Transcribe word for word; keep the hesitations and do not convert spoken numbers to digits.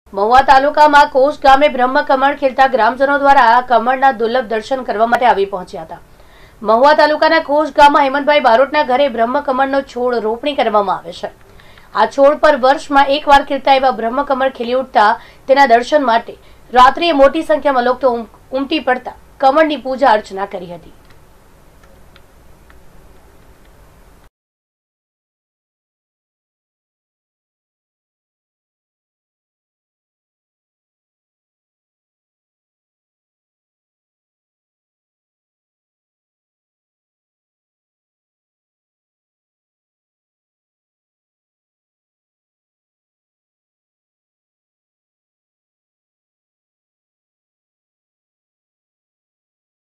મહુવા તાલુકામાં કોસ ગામે બ્રહ્મ કમળ ખીલતા ગ્રામજનો દ્વારા કમળના દુર્લભ દર્શન કરવા માટે આવી પહોંચ્યા હતા। મહુવા તાલુકાના કોસ ગામમાં હેમંતભાઈ બારોટના ઘરે બ્રહ્મ કમળનો છોડ રોપણી કરવામાં આવે છે। આ છોડ પર વર્ષમાં એકવાર ખીલતા એવા બ્રહ્મ કમળ ખીલી ઉઠતા તેના દર્શન માટે રાત્રિએ મોટી સંખ્યામાં લોકો ઉમટી પડતા કમળની પૂજા અર્ચના કરી હતી।